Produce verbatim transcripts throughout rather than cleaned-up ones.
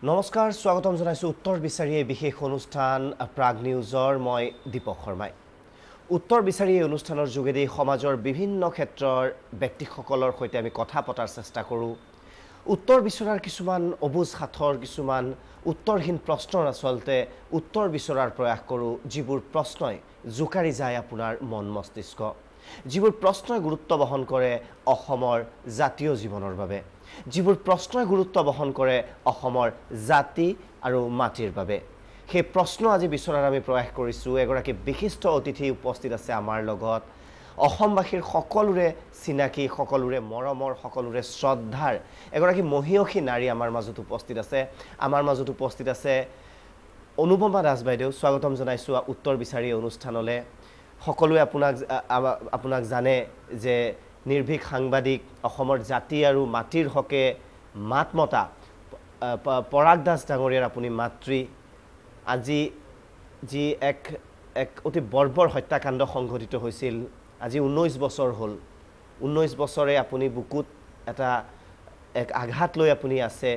নমস্কাৰ স্বাগতম জনাইছো উত্তৰ বিচাৰি এই বিশেষ অনুষ্ঠান প্ৰাগ নিউজৰ মই দীপক শৰ্মাই উত্তৰ বিচাৰি এই অনুষ্ঠানৰ যোগেদি সমাজৰ বিভিন্ন ক্ষেত্ৰৰ ব্যক্তিসকলৰ সৈতে আমি কথা পতাৰ চেষ্টা কৰোঁ উত্তৰ বিচৰাৰ কিছুমান অবুজ হাতৰ কিছুমান উত্তৰহীন প্ৰশ্নৰ আচলতে উত্তৰ বিচৰাৰ প্ৰয়াস কৰোঁ যিবোৰ প্ৰশ্নই জোকাৰি যায় আপোনাৰ মন মস্তিষ্ক যিবোৰ প্ৰশ্নই গুৰুত্ব বহন কৰে অসমৰ জাতীয় জীৱনৰ বাবে যিবোৰ প্ৰশ্নই গুৰুত্ব বহন কৰে অসমৰ জাতি আৰু মাটিৰ বাবে সেই প্ৰশ্ন আজি বিচৰাৰ আমি প্ৰয়াস কৰিছো এগৰাকী বিশিষ্ট অতিথি উপস্থিত আছে আমাৰ লগত অসমবাসীৰ সকলোৰে চিনাকি সকলোৰে মৰমৰ সকলোৰে শ্ৰদ্ধাৰ এগৰাকী মহিয়সী নাৰী আমাৰ মাজত উপস্থিত আছে আমাৰ মাজত উপস্থিত আছে অনুপমা দাস বাইদেউ স্বাগতম জনাইছো উত্তৰ বিচাৰি অনুষ্ঠানলৈ সকলোৱে আপোনাক আপোনাক জানে যে নিৰ্ভীক সাংবাদিক অসমৰ জাতি আৰু মাটিৰ হকে মাতমতা পৰাগ দাস ডাঙৰীয়াৰ আপুনি মাতৃ আজি যি এক এক অতি বৰ্বৰ হত্যাকাণ্ড সংঘটিত হৈছিল আজি ঊনৈশ বছৰ হ'ল ঊনৈশ বছৰে আপুনি বুকুত এটা এক আঘাত লৈ আপুনি আছে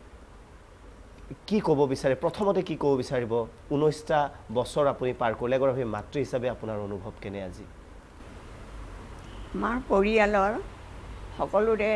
কি ক'ব বিচাৰে প্ৰথমতে কি ক'ব বিচাৰিব ঊনৈশটা বছৰ আপুনি পাৰ কৰিলে এগৰাকী মাতৃ হিচাপে আপোনাৰ অনুভৱ কেনে আজি মাৰ পৰিয়ালৰ সকলোৰে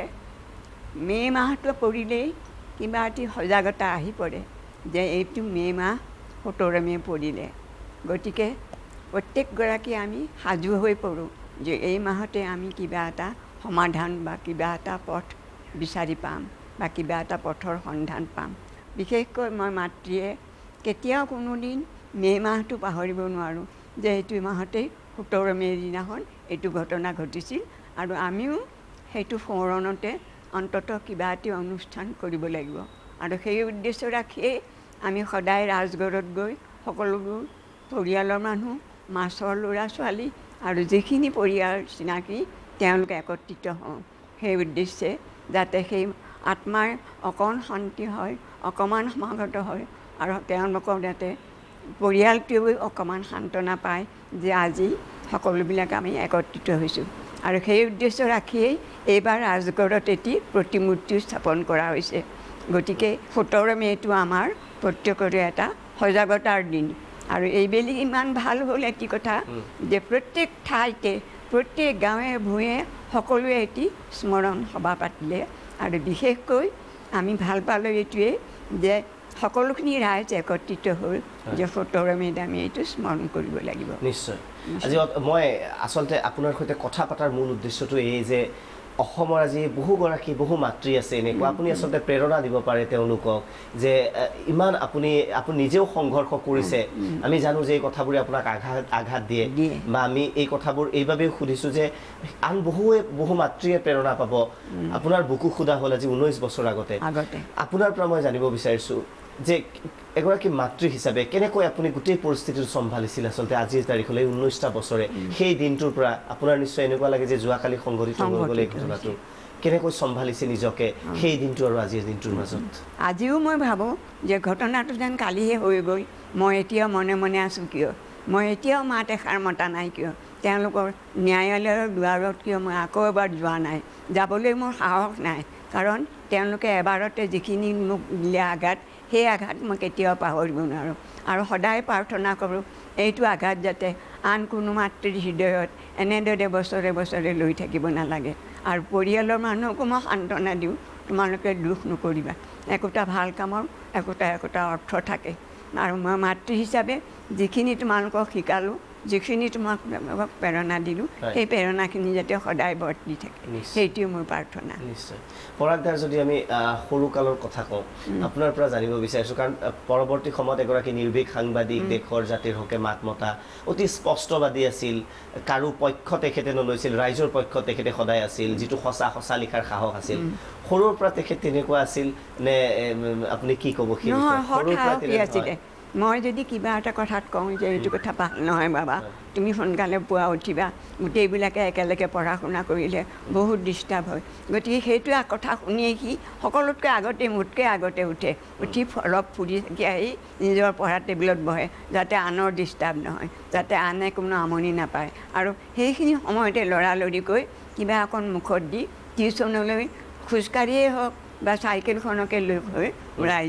মে মাহটো পৰিলেই কিবা এটি সজাগতা আহি পৰে যে এইটো মে মাহ সোতৰ মে পৰিলে গতিকে প্ৰত্যেকগৰাকী আমি সাজু হৈ পৰোঁ যে এই মাহতে আমি কিবা এটা সমাধান বা কিবা এটা পথ বিচাৰি পাম বা কিবা এটা পথৰ সন্ধান পাম বিশেষকৈ মই মাতৃয়ে কেতিয়াও কোনোদিন মে মাহটো পাহৰিব নোৱাৰোঁ যে এইটো মাহতেই সোতৰ মে'ৰ দিনাখন এইটো ঘটনা ঘটিছিল আৰু আমিও সেইটো সোঁৱৰণতে অন্ততঃ কিবা এটি অনুষ্ঠান কৰিব লাগিব আৰু সেই উদ্দেশ্য ৰাখিয়েই আমি সদায় ৰাজগড়ত গৈ সকলোবোৰ পৰিয়ালৰ মানুহ মাছৰ ল'ৰা ছোৱালী আৰু যিখিনি পৰিয়াল চিনাকি তেওঁলোকে একত্ৰিত হওঁ সেই উদ্দেশ্যে যাতে সেই আত্মাৰ অকণ শান্তি হয় অকণমান সমাগত হয় আৰু তেওঁলোকৰ যাতে পৰিয়ালটোৱেও অকণমান সান্তনা পায় যে আজি সকলোবিলাক আমি একত্ৰিত হৈছোঁ আৰু সেই উদ্দেশ্য ৰাখিয়েই এইবাৰ ৰাজগড়ত এটি প্ৰতিমূৰ্তি স্থাপন কৰা হৈছে গতিকে সোতৰ মে'টো আমাৰ প্ৰত্যেকৰে এটা সজাগতাৰ দিন আৰু এইবেলি ইমান ভাল হ'ল এটি কথা যে প্ৰত্যেক ঠাইতে প্ৰত্যেক গাঁৱে ভূঞে সকলোৱে এটি স্মৰণ সভা পাতিলে আৰু বিশেষকৈ আমি ভাল পালোঁ এইটোৱে যে সকলোখিনি ৰাইজ একত্ৰিত হ'ল যে সোতৰ মে'ত আমি এইটো স্মৰণ কৰিব লাগিব নিশ্চয় আজি মই আচলতে আপোনাৰ সৈতে কথা পতাৰ মূল উদ্দেশ্যটো এই যে অসমৰ আজি বহুগৰাকী বহু মাতৃ আছে এনেকুৱা আপুনি আচলতে প্ৰেৰণা দিব পাৰে তেওঁলোকক যে ইমান আপুনি আপুনি নিজেও সংঘৰ্ষ কৰিছে আমি জানো যে এই কথাবোৰে আপোনাক আঘাত আঘাত দিয়ে বা আমি এই কথাবোৰ এইবাবেও সুধিছোঁ যে আন বহুৱে বহু মাতৃয়ে প্ৰেৰণা পাব আপোনাৰ বুকু খুদা হ'ল আজি ঊনৈশ বছৰ আগতে আপোনাৰ পৰা মই জানিব বিচাৰিছোঁ যে এগৰাকী মাতৃ হিচাপে কেনেকৈ আপুনি গোটেই পৰিস্থিতিটো চম্ভালিছিল আচলতে আজিৰ তাৰিখলৈ ঊনৈশটা বছৰে সেই দিনটোৰ পৰা আপোনাৰ নিশ্চয় এনেকুৱা লাগে যে যোৱাকালি সংঘটিত হৈ গ'ল এই ঘটনাটো কেনেকৈ চম্ভালিছে নিজকে সেই দিনটো আৰু আজিৰ দিনটোৰ মাজত আজিও মই ভাবোঁ যে ঘটনাটো যেন কালিহে হৈ গ'ল মই এতিয়াও মনে মনে আছোঁ কিয় মই এতিয়াও মাত এষাৰ মতা নাই কিয় তেওঁলোকৰ ন্যায়ালয়ৰ দুৱাৰত কিয় মই আকৌ এবাৰ যোৱা নাই যাবলৈ মোৰ সাহস নাই কাৰণ তেওঁলোকে এবাৰতে যিখিনি মোক দিলে আঘাত সেই আঘাত মই কেতিয়াও পাহৰিব নোৱাৰোঁ আৰু সদায় প্ৰাৰ্থনা কৰোঁ এইটো আঘাত যাতে আন কোনো মাতৃৰ হৃদয়ত এনেদৰে বছৰে বছৰে লৈ থাকিব নালাগে আৰু পৰিয়ালৰ মানুহকো মই সান্তনা দিওঁ তোমালোকে দুখ নকৰিবা একোটা ভাল কামৰ একোটা একোটা অৰ্থ থাকে আৰু মই মাতৃ হিচাপে যিখিনি তোমালোকক শিকালোঁ যিখিনি তোমাক প্ৰেৰণা দিলোঁ সেই প্ৰেৰণাখিনি যাতে সদায় বৰ্তি থাকে সেইটোৱে মোৰ প্ৰাৰ্থনা নিশ্চয় পৰাগ দাৰ যদি আমি সৰুকালৰ কথা কওঁ আপোনাৰ পৰা জানিব বিচাৰিছোঁ কাৰণ পৰৱৰ্তী সময়ত এগৰাকী নিৰ্ভীক সাংবাদিক দেশৰ জাতিৰ হকে মাত মতা অতি স্পষ্টবাদী আছিল কাৰো পক্ষ তেখেতে নলৈছিল ৰাইজৰ পক্ষ তেখেতে সদায় আছিল যিটো সঁচা সঁচা লিখাৰ সাহস আছিল সৰুৰ পৰা তেখেত তেনেকুৱা আছিল নে আপুনি কি ক'ব সৰুৰ পৰা মই যদি কিবা এটা কথাত কওঁ যে এইটো কথা ভাল নহয় বাবা তুমি সোনকালে পুৱা উঠিবা গোটেইবিলাকে একেলগে পঢ়া শুনা কৰিলে বহুত ডিষ্টাৰ্ব হয় গতিকে সেইটো কথা শুনিয়ে সি সকলোতকৈ আগতে মোতকৈ আগতে উঠে উঠি অলপ ফুৰি থাকি আহি নিজৰ পঢ়া টেবুলত বহে যাতে আনৰ ডিষ্টাৰ্ব নহয় যাতে আনে কোনো আমনি নাপায় আৰু সেইখিনি সময়তে লৰালৰিকৈ কিবা অকণ মুখত দি টিউশ্যনলৈ খোজকাঢ়িয়েই হওক বা চাইকেলখনকে লৈ হৈ ওলাই যায়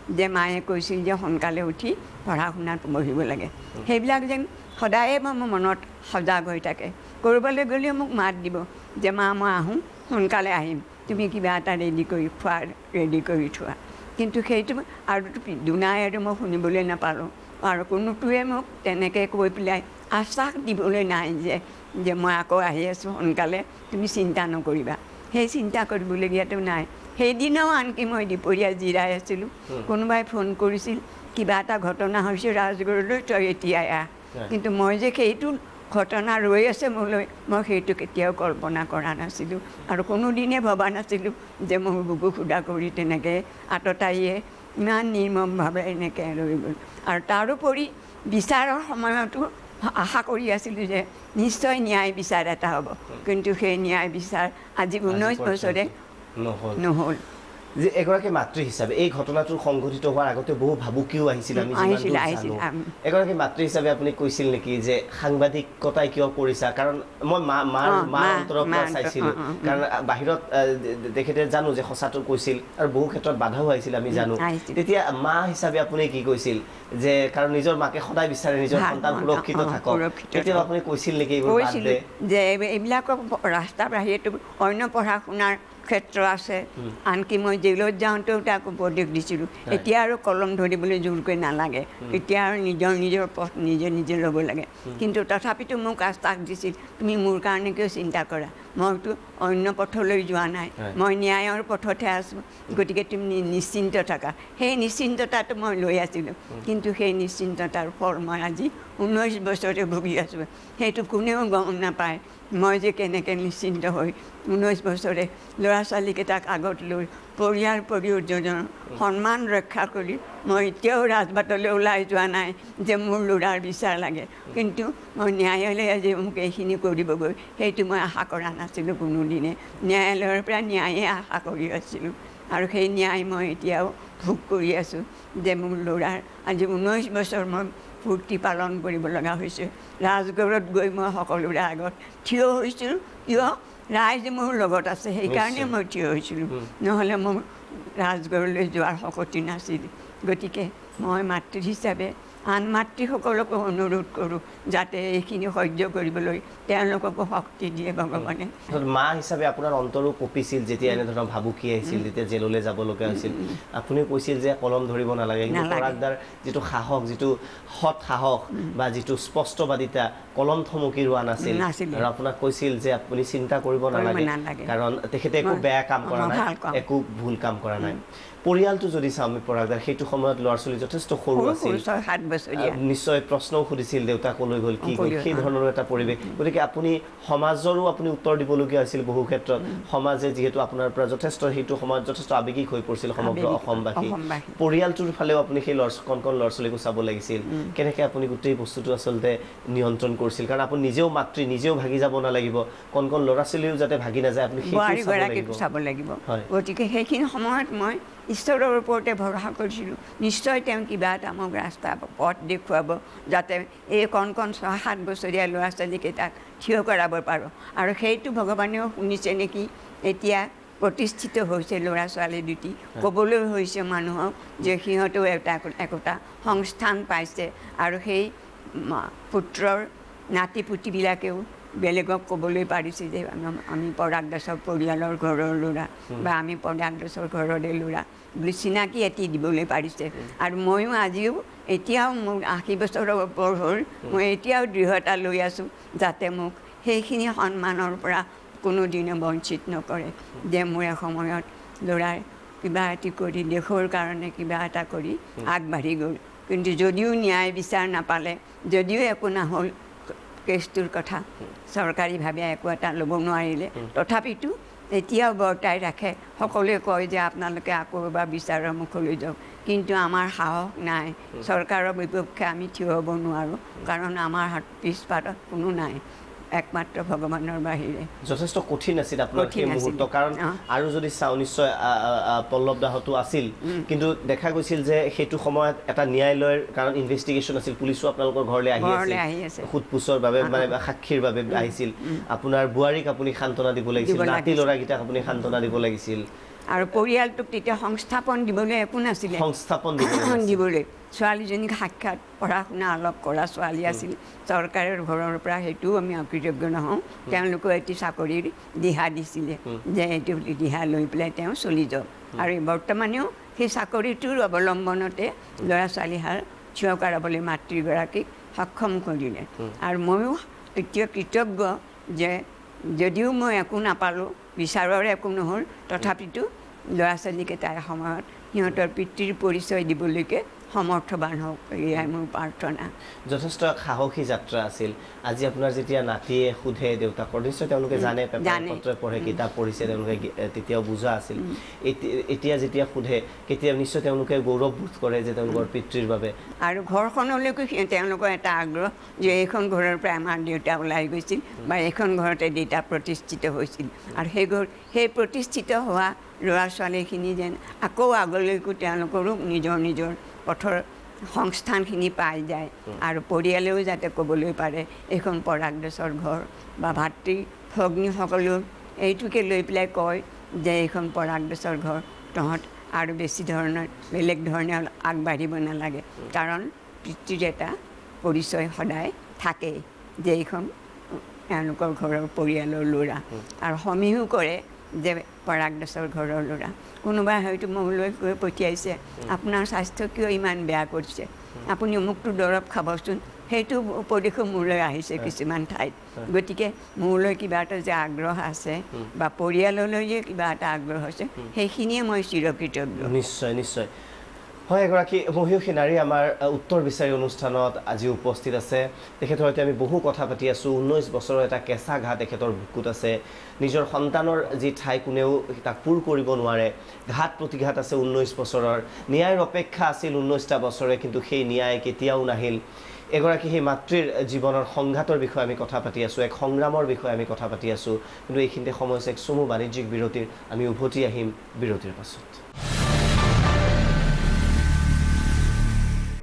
যে মায়ে কৈছিল যে সোনকালে উঠি পঢ়া শুনাত বহিব লাগে সেইবিলাক যেন সদায়ে মোৰ মনত সজাগ হৈ থাকে ক'ৰবালৈ গ'লেও মোক মাত দিব যে মা মই আহোঁ সোনকালে আহিম তুমি কিবা এটা ৰেডি কৰি খোৱা ৰেডি কৰি থোৱা কিন্তু সেইটো আৰু দুনাই আৰু মই শুনিবলৈ নাপালোঁ আৰু কোনোটোৱে মোক তেনেকৈ কৈ পেলাই আশ্বাস দিবলৈ নাই যে যে মই আকৌ আহি আছোঁ সোনকালে তুমি চিন্তা নকৰিবা সেই চিন্তা কৰিবলগীয়াটো নাই সেইদিনাও আনকি মই দুপৰীয়া জিৰাই আছিলোঁ কোনোবাই ফোন কৰিছিল কিবা এটা ঘটনা হৈছে ৰাজগড়লৈ তই এতিয়াই আহ কিন্তু মই যে সেইটো ঘটনা ৰৈ আছে মোলৈ মই সেইটো কেতিয়াও কল্পনা কৰা নাছিলোঁ আৰু কোনোদিনে ভবা নাছিলোঁ যে মোৰ বুকু সুদা কৰি তেনেকৈ আততায়ীয়ে ইমান নিৰ্মমভাৱে এনেকৈ ৰৈ গ'ল আৰু তাৰোপৰি বিচাৰৰ সময়তো আশা কৰি আছিলোঁ যে নিশ্চয় ন্যায় বিচাৰ এটা হ'ব কিন্তু সেই ন্যায় বিচাৰ আজি ঊনৈছ বছৰে নহ'ল যে এগৰাকী মাতৃ হিচাপে এই ঘটনাটোৰ সংঘটিত হোৱাৰ আগতে বহু ভাবুকিও আহিছিল আমি এগৰাকী মাতৃ হিচাপে আপুনি কৈছিল নেকি যে সাংবাদিকতাই কিয় কৰিছা কাৰণ মই মা মাৰ মাৰ অন্তৰৰ পৰা চাইছিলোঁ কাৰণ বাহিৰত তেখেতে জানো যে সঁচাটো কৈছিল আৰু বহু ক্ষেত্ৰত বাধাও আহিছিল আমি জানো তেতিয়া মা হিচাপে আপুনি কি কৈছিল যে কাৰণ নিজৰ মাকে সদায় বিচাৰে নিজৰ সন্তান সুৰক্ষিত থাকক তেতিয়া আপুনি কৈছিল নেকি এইবোৰ বাদ দে যে এইবিলাকৰ ৰাস্তা বাহিৰতো অন্য পঢ়া শুনাৰ ক্ষেত্ৰ আছে আনকি মই জেলত যাওঁতেও তাক উপদেশ দিছিলোঁ এতিয়া আৰু কলম ধৰিবলৈ জোৰকৈ নালাগে এতিয়া আৰু নিজৰ নিজৰ পথ নিজে নিজে ল'ব লাগে কিন্তু তথাপিতো মোক আশ্বাস দিছিল তুমি মোৰ কাৰণে কিয় চিন্তা কৰা মইতো অন্য পথলৈ যোৱা নাই মই ন্যায়ৰ পথতহে আছোঁ গতিকে তুমি নিশ্চিন্ত থাকা সেই নিশ্চিন্ততাটো মই লৈ আছিলোঁ কিন্তু সেই নিশ্চিন্ততাৰ ফল মই আজি ঊনৈছ বছৰে ভুগি আছোঁ সেইটো কোনেও গম নাপায় মই যে কেনেকৈ নিশ্চিন্ত হৈ ঊনৈছ বছৰে ল'ৰা ছোৱালীকেইটাক আগত লৈ পৰিয়াল পৰিয়োজনৰ সন্মান ৰক্ষা কৰি মই এতিয়াও ৰাজবাটলৈ ওলাই যোৱা নাই যে মোৰ ল'ৰাৰ বিচাৰ লাগে কিন্তু মই ন্যায়ালয়ে যে মোক এইখিনি কৰিবগৈ সেইটো মই আশা কৰা নাছিলোঁ কোনোদিনে ন্যায়ালয়ৰ পৰা ন্যায়ে আশা কৰি আছিলোঁ আৰু সেই ন্যায় মই এতিয়াও ভোগ কৰি আছোঁ যে মোৰ ল'ৰাৰ আজি ঊনৈছ বছৰ মই ফূৰ্তি পালন কৰিব লগা হৈছে ৰাজগড়ত গৈ মই সকলোৰে আগত থিয় হৈছোঁ কিয় ৰাইজ মোৰ লগত আছে সেইকাৰণে মই থিয় হৈছিলোঁ নহ'লে মোৰ ৰাজগড়লৈ যোৱাৰ শক্তি নাছিল গতিকে মই মাতৃ হিচাপে আন মাতৃসকলকো অনুৰোধ কৰোঁ যাতে এইখিনি সহ্য কৰিবলৈ তেওঁলোককো শক্তি দিয়ে ভগৱানে মা হিচাপে আপোনাৰ অন্তৰো কঁপিছিল যেতিয়া এনেধৰণৰ ভাবুকি আহিছিল যেতিয়া জেললৈ যাব লগা হৈছিল আপুনি কৈছিল যে কলম ধৰিব নালাগে কিন্তু পৰাগদাৰ যিটো সাহস যিটো সৎ সাহস বা যিটো স্পষ্টবাদিতা কলম থমকি ৰোৱা নাছিল আৰু আপোনাক কৈছিল যে আপুনি চিন্তা কৰিব নালাগে কাৰণ তেখেতে একো বেয়া কাম কৰা নাই একো ভুল কাম কৰা নাই পৰিয়ালটো যদি চাওঁ আমি পৰাগদাৰ সেইটো সময়ত ল'ৰা ছোৱালী যথেষ্ট সৰু আছিল নিশ্চয় প্ৰশ্নও সুধিছিল দেউতাকলৈ গ'ল কি গ'ল সেই ধৰণৰ এটা পৰিৱেশ গতিকে আপুনি সমাজৰো আপুনি উত্তৰ দিবলগীয়া হৈছিল বহু ক্ষেত্ৰত সমাজে যিহেতু আপোনাৰ পৰা যথেষ্ট সেইটো সময়ত যথেষ্ট আৱেগিক হৈ পৰিছিল সমগ্ৰ অসমবাসী পৰিয়ালটোৰ ফালেও আপুনি সেই ল'ৰা কণ কণ ল'ৰা ছোৱালীকো চাব লাগিছিল কেনেকৈ আপুনি গোটেই বস্তুটো আচলতে নিয়ন্ত্ৰণ কৰিছিল কাৰণ আপুনি নিজেও মাতৃ নিজেও ভাগি যাব নালাগিব কণ কণ ল'ৰা ছোৱালীও যাতে ভাগি নাযায় আপুনি সেইটো চাব লাগিব গতিকে সেইখিনি সময়ত মই ঈশ্বৰৰ ওপৰতে ভৰসা কৰিছিলোঁ নিশ্চয় তেওঁ কিবা এটা মোক ৰাস্তা পথ দেখুৱাব যাতে এই কণ কণ ছয় সাত বছৰীয়া ল'ৰা ছোৱালীকেইটাক থিয় কৰাব পাৰোঁ আৰু সেইটো ভগৱানেও শুনিছে নেকি এতিয়া প্ৰতিষ্ঠিত হৈছে ল'ৰা ছোৱালী দুটি ক'বলৈ হৈছে মানুহক যে সিহঁতেও এটা একোটা সংস্থান পাইছে আৰু সেই পুত্ৰৰ নাতি পুতিবিলাকেও বেলেগক ক'বলৈ পাৰিছে যে আমি পৰাগ দাসৰ পৰিয়ালৰ ঘৰৰ ল'ৰা বা আমি পৰাগ দাসৰ ঘৰৰে ল'ৰা বুলি চিনাকি এটি দিবলৈ পাৰিছে আৰু ময়ো আজিও এতিয়াও মোৰ আশী বছৰৰ ওপৰ হ'ল মই এতিয়াও দৃঢ়তা লৈ আছোঁ যাতে মোক সেইখিনি সন্মানৰ পৰা কোনোদিনে বঞ্চিত নকৰে যে মোৰ এসময়ত ল'ৰাই কিবা এটি কৰি দেশৰ কাৰণে কিবা এটা কৰি আগবাঢ়ি গ'ল কিন্তু যদিও ন্যায় বিচাৰ নাপালে যদিও একো নহ'ল কেছটোৰ কথা চৰকাৰীভাৱে একো এটা ল'ব নোৱাৰিলে তথাপিতো এতিয়াও বৰ্তাই ৰাখে সকলোৱে কয় যে আপোনালোকে আকৌ এবাৰ বিচাৰৰ মুখলৈ যাওক কিন্তু আমাৰ সাহস নাই চৰকাৰৰ বিপক্ষে আমি থিয় হ'ব নোৱাৰোঁ কাৰণ আমাৰ হাত পিছপাতত কোনো নাই একমাত্ৰ ভগৱানৰ বাহিৰে যথেষ্ট কঠিন আছিল আপোনাৰ সেই মুহূৰ্ত কাৰণ আৰু যদি চাওঁ নিশ্চয় পল্লৱ দাহতো আছিল কিন্তু দেখা গৈছিল যে সেইটো সময়ত এটা ন্যায়ালয়ৰ কাৰণ ইনভেষ্টিগেশ্যন আছিল পুলিচো আপোনালোকৰ ঘৰলৈ আহি আছিল সোধপোছৰ বাবে মানে সাক্ষীৰ বাবে আহিছিল আপোনাৰ বোৱাৰীক আপুনি সান্তনা দিব লাগিছিল নাতি ল'ৰাকেইটাক আপুনি সান্তনা দিব লাগিছিল আৰু পৰিয়ালটোক তেতিয়া সংস্থাপন দিবলৈ একো নাছিলে সংস্থাপন দিবলৈ ছোৱালীজনীক সাক্ষাৎ পঢ়া শুনা অলপ কৰা ছোৱালী আছিল চৰকাৰৰ ঘৰৰ পৰা সেইটোও আমি অকৃতজ্ঞ নহওঁ তেওঁলোকেও এটি চাকৰিৰ দিহা দিছিলে যে এইটো দিহা লৈ পেলাই তেওঁ চলি যাওক আৰু বৰ্তমানেও সেই চাকৰিটোৰ অৱলম্বনতে ল'ৰা ছোৱালীহাল থিয় কৰাবলৈ মাতৃগৰাকীক সক্ষম কৰিলে আৰু ময়ো এতিয়া কৃতজ্ঞ যে যদিও মই একো নাপালোঁ বিচাৰৰ একো নহ'ল তথাপিতো ল'ৰা ছোৱালীকেইটাৰ সময়ত সিহঁতৰ পিতৃৰ পৰিচয় দিবলৈকে সমৰ্থবান হওক এয়াই মোৰ প্ৰাৰ্থনা যথেষ্ট সাহসী যাত্ৰা আছিল আজি আপোনাৰ যেতিয়া নাতিয়ে সোধে দেউতাকৰ নিশ্চয় তেওঁলোকে জানে পেপাৰ পত্ৰ পঢ়ে কিতাপ পঢ়িছে তেওঁলোকে তেতিয়াও বুজা আছিল এতিয়া যেতিয়া সোধে কেতিয়া নিশ্চয় তেওঁলোকে গৌৰৱবোধ কৰে যে তেওঁলোকৰ পিতৃৰ বাবে আৰু ঘৰখনলৈকো তেওঁলোকৰ এটা আগ্ৰহ যে এইখন ঘৰৰ পৰা আমাৰ দেউতা ওলাই গৈছিল বা এইখন ঘৰতে দেউতা প্ৰতিষ্ঠিত হৈছিল আৰু সেই ঘৰ সেই প্ৰতিষ্ঠিত হোৱা ল'ৰা ছোৱালীখিনি যেন আকৌ আগলৈকো তেওঁলোকৰো নিজৰ নিজৰ পথৰ সংস্থানখিনি পাই যায় আৰু পৰিয়ালেও যাতে ক'বলৈ পাৰে এইখন পৰাগ দাসৰ ঘৰ বা ভাতৃ ভগ্নীসকলেও এইটোকে লৈ পেলাই কয় যে এইখন পৰাগ দাসৰ ঘৰ তহঁত আৰু বেছি ধৰণৰ বেলেগ ধৰণে আগবাঢ়িব নালাগে কাৰণ পিতৃৰ এটা পৰিচয় সদায় থাকেই যে এইখন তেওঁলোকৰ ঘৰৰ পৰিয়ালৰ ল'ৰা আৰু সমীহো কৰে যে পৰাগ দাসৰ ঘৰৰ ল'ৰা কোনোবাই হয়তো মোলৈ কৈ পঠিয়াইছে আপোনাৰ স্বাস্থ্য কিয় ইমান বেয়া কৰিছে আপুনি অমুকটো দৰৱ খাবচোন সেইটো উপদেশো মোলৈ আহিছে কিছুমান ঠাইত গতিকে মোলৈ কিবা এটা যে আগ্ৰহ আছে বা পৰিয়াললৈ যে কিবা এটা আগ্ৰহ আছে সেইখিনিয়ে মই চিৰকৃতজ্ঞ নিশ্চয় নিশ্চয় হয় এগৰাকী মহিয়সী নাৰী আমাৰ উত্তৰ বিচাৰি অনুষ্ঠানত আজি উপস্থিত আছে তেখেতৰ সৈতে আমি বহু কথা পাতি আছোঁ ঊনৈছ বছৰৰ এটা কেঁচা ঘা তেখেতৰ বুকুত আছে নিজৰ সন্তানৰ যি ঠাই কোনেও তাক পূৰ কৰিব নোৱাৰে ঘাত প্ৰতিঘাত আছে ঊনৈছ বছৰৰ ন্যায়ৰ অপেক্ষা আছিল ঊনৈছটা বছৰে কিন্তু সেই ন্যায় কেতিয়াও নাহিল এগৰাকী সেই মাতৃৰ জীৱনৰ সংঘাতৰ বিষয়ে আমি কথা পাতি আছোঁ এক সংগ্ৰামৰ বিষয়ে আমি কথা পাতি আছোঁ কিন্তু এইখিনিতে সময় হৈছে এক চমু বাণিজ্যিক বিৰতিৰ আমি উভতি আহিম বিৰতিৰ পাছত